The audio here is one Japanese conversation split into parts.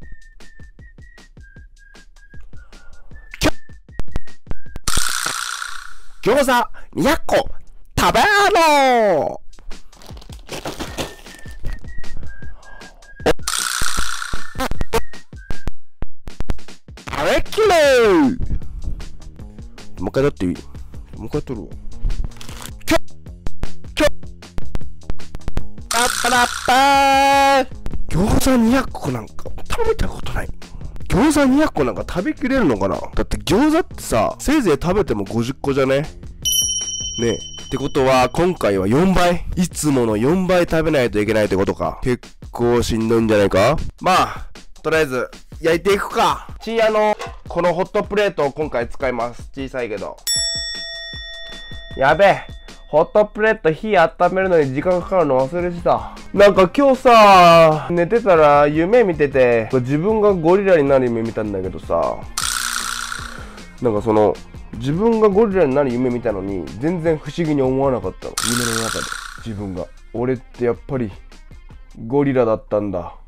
餃子200個食べろ。食べきれ。もう一回撮っていい？もう一回撮るわ。パッパラッパー。餃子200個なんか食べたことない。餃子200個なんか食べきれるのかな。だって餃子ってさ、せいぜい食べても50個じゃね？ねえ。ってことは、今回は4倍。いつもの4倍食べないといけないってことか。結構しんどいんじゃないか？まあ、とりあえず、焼いていくか。このホットプレートを今回使います。小さいけど。やべえ。ホットプレート火温めるのに時間かかるの忘れてた。なんか今日さ、寝てたら夢見てて、自分がゴリラになる夢見たんだけどさ、なんか自分がゴリラになる夢見たのに、全然不思議に思わなかったの。夢の中で。自分が。俺ってやっぱり、ゴリラだったんだ。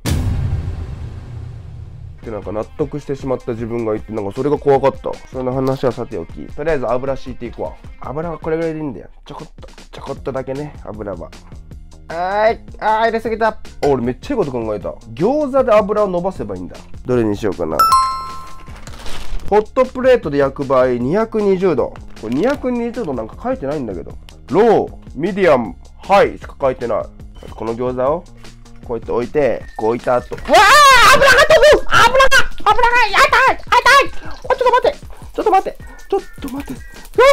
ってなんか納得してしまった自分がいて、なんかそれが怖かった。その話はさておき、とりあえず油敷いていくわ。油はこれぐらいでいいんだよ。ちょこっとだけね、油は。入れすぎた。俺めっちゃいいこと考えた。餃子で油を伸ばせばいいんだ。どれにしようかな。ホットプレートで焼く場合、220度。これ220度なんか書いてないんだけど。ロー、ミディアム、ハイしか書いてない。この餃子を、こうやって置いて、こう置いた後。うわー！油が飛ぶ！油が痛い！ちょっと待って！やばい！ちょっと待って！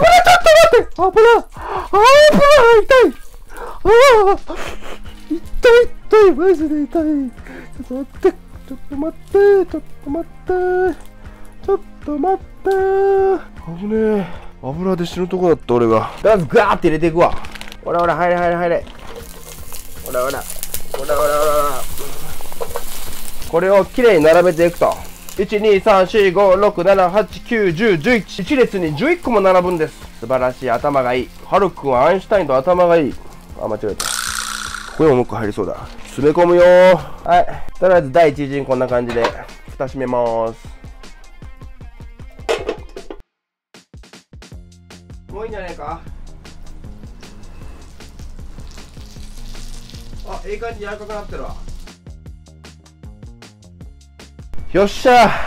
痛い！痛い！マジで痛い！ちょっと待って危ねえ。油で死ぬとこだった俺が。とりあえずガーって入れていくわ。ほら入れ。ほら。これをきれいに並べていくと。1、2、3、4、5、6、7、8、9、10、11。1列に11個も並ぶんです。素晴らしい。頭がいい。ハルくんはアインシュタインと頭がいい。あ、間違えた。ここにももう一個入りそうだ。詰め込むよー。はい。とりあえず第一陣こんな感じで。蓋閉めまーす。もういいんじゃないか。あ、いい感じに柔らかくなってるわ。よっしゃ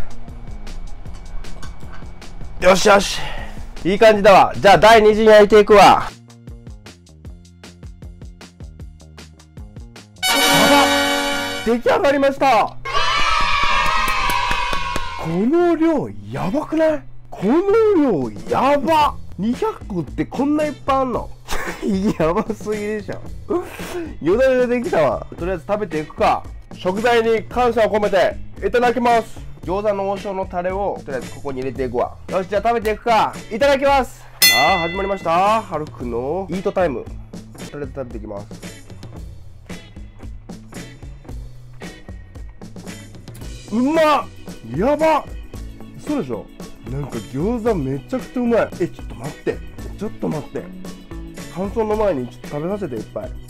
ー。よし。いい感じだわ。じゃあ第2陣焼いていくわ。出来上がりました。この量やばくない？この量やば。200個ってこんないっぱいあんの？やばすぎでしょ。よだれでできたわ。とりあえず食べていくか。食材に感謝を込めていただきます。餃子の王将のタレをとりあえずここに入れていくわ。よし、じゃあ食べていくか。いただきます。始まりました。ハルくんのイートタイム。とりあえず食べていきます。うまっ！やば！嘘でしょ？なんか餃子めちゃくちゃうまい。ちょっと待って。感想の前にちょっと食べさせていっぱい。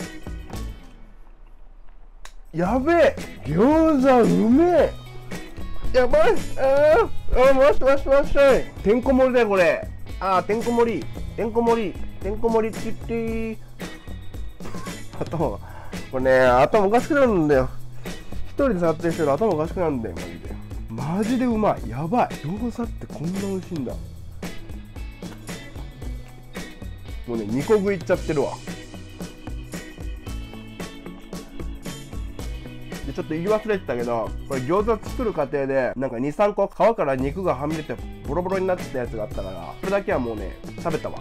やべえ！餃子うめえ！やばい！回して。てんこ盛りだよこれ。てんこ盛りチッティー。これね、頭おかしくなるんだよ。一人で撮影してる頭おかしくなるんだよマジでうまい。やばい。餃子ってこんな美味しいんだ。もうね、2個食いっちゃってるわ。でちょっと言い忘れてたけど、これ餃子作る過程でなんか 2,3 個皮から肉がはみ出てボロボロになってたやつがあったから、それだけはもうね食べたわ。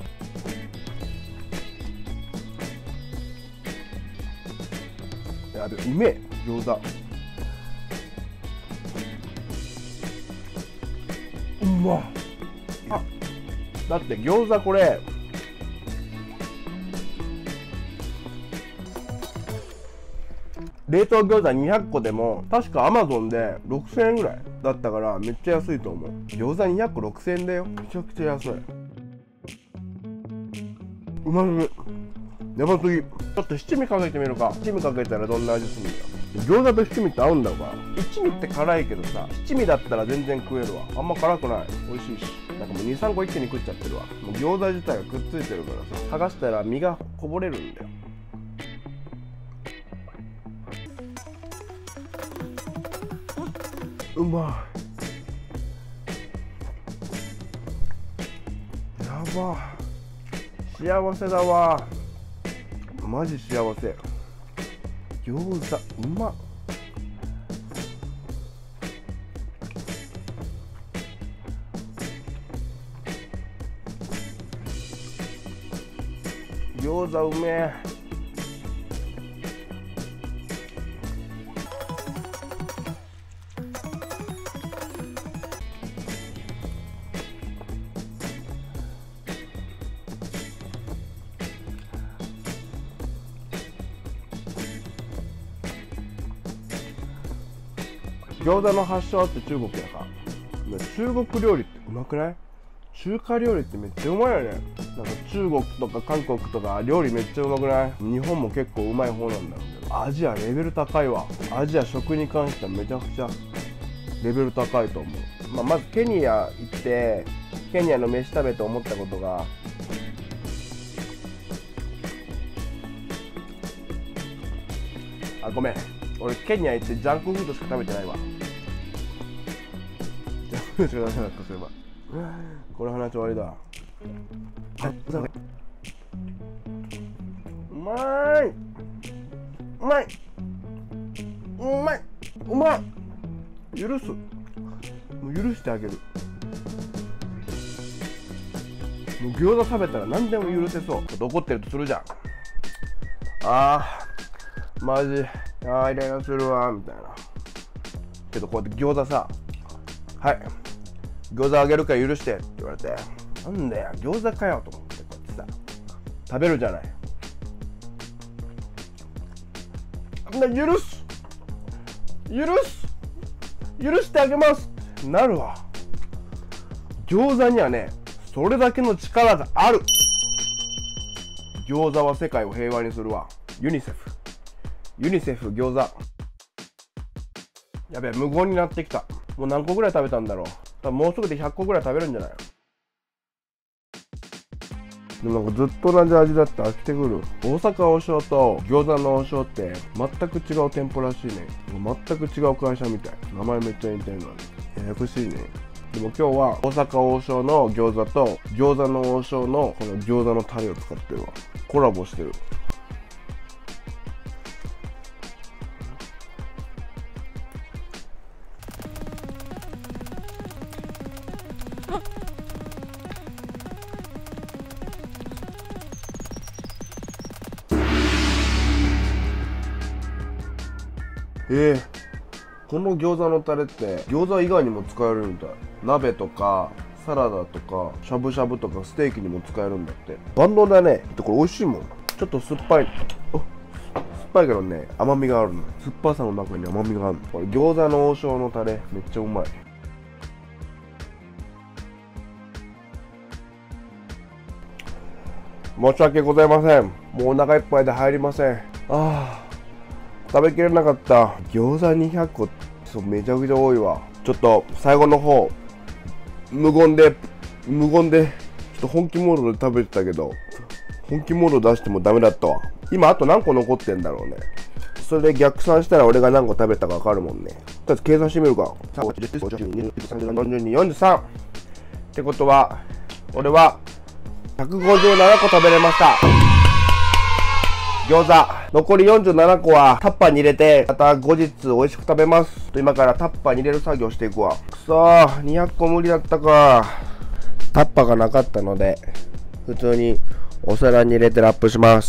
やべ、うめえ餃子。うまっ。だって餃子これ冷凍餃子200個でも確か Amazon で6000円ぐらいだったからめっちゃ安いと思う。餃子200個6000円だよ。めちゃくちゃ安い。うますぎ。やばすぎ。ちょっと七味かけてみるか。七味かけたらどんな味するんだ。 餃子と七味って合うんだろうかな。一味って辛いけどさ、七味だったら全然食えるわ。あんま辛くない。美味しいし。なんかもう2、3個一気に食っちゃってるわ。もう餃子自体がくっついてるからさ、剥がしたら身がこぼれるんだよ。うまい。やば。幸せだわ。マジ幸せ。餃子うまっ。餃子うめえ。餃子の発祥って中国やか。中国料理ってうまくない？中華料理ってめっちゃうまいよね。なんか中国とか韓国とか料理めっちゃうまくない？日本も結構うまい方なんだろうけど、アジアレベル高いわ。アジア食に関してはめちゃくちゃレベル高いと思う。まずケニア行ってケニアの飯食べて思ったことが、あ、ごめん、俺ケニア行ってジャンクフードしか食べてないわ。ジャンクフードしか食べてなかった。そういえばこれ話終わりだ。うまい、うまい、うまい、うまい。許す、もう許してあげる。もう餃子食べたら何でも許せそう。怒ってるとするじゃん。マジイライラするわみたいな。けどこうやって餃子さ、はい、餃子あげるから許してって言われて、なんだよ餃子かよと思って、こうやってさ食べるじゃない。許してあげますってなるわ。餃子にはね、それだけの力がある。餃子は世界を平和にするわ。ユニセフ餃子。やべえ、無言になってきた。もう何個ぐらい食べたんだろう。多分もうすぐで100個ぐらい食べるんじゃない？でもなんかずっと同じ味だって飽きてくる。大阪王将と餃子の王将って全く違う店舗らしいね。全く違う会社みたい。名前めっちゃ似てるのにややこしいね。でも今日は大阪王将の餃子と餃子の王将のこの餃子のタレを使ってるわ。コラボしてる。この餃子のタレって餃子以外にも使えるみたい。鍋とかサラダとかしゃぶしゃぶとかステーキにも使えるんだって。万能だね。これ美味しいもん。ちょっと酸っぱい。酸っぱいけどね、甘みがあるの。酸っぱさの中に甘みがあるの。これ餃子の王将のタレめっちゃうまい。申し訳ございません。もうお腹いっぱいで入りません。食べきれなかった。餃子200個そうめちゃくちゃ多いわ。ちょっと最後の方無言でちょっと本気モードで食べてたけど、本気モード出してもダメだったわ。今あと何個残ってんだろうね。それで逆算したら俺が何個食べたか分かるもんね。とりあえず計算してみるか。43ってことは俺は157個食べれました。餃子残り47個はタッパーに入れてまた後日美味しく食べます。今からタッパーに入れる作業していくわ。くそー、200個無理だったか。タッパーがなかったので普通にお皿に入れてラップします。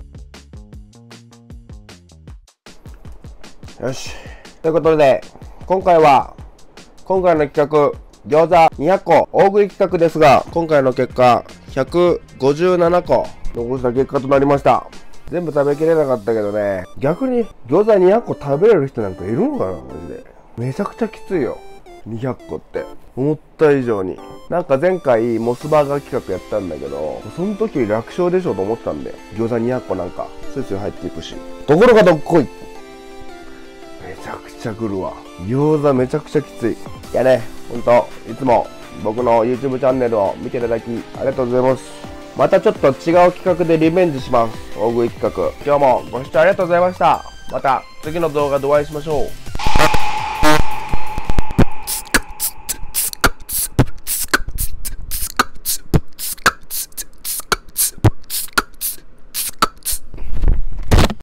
よし、ということで今回の企画餃子200個大食い企画ですが、今回の結果157個残した結果となりました。全部食べきれなかったけどね、逆に餃子200個食べれる人なんかいるのかな。マジでめちゃくちゃきついよ200個って思った以上に。なんか前回モスバーガー企画やったんだけど、その時楽勝でしょと思ったんだよ。餃子200個なんかスースー入っていくし。ところがどっこい、 ちゃくちゃ来るわ。餃子めちゃくちゃきつい。いやね、ほんと、いつも僕の YouTube チャンネルを見ていただきありがとうございます。またちょっと違う企画でリベンジします。大食い企画。今日もご視聴ありがとうございました。また次の動画でお会いしましょう。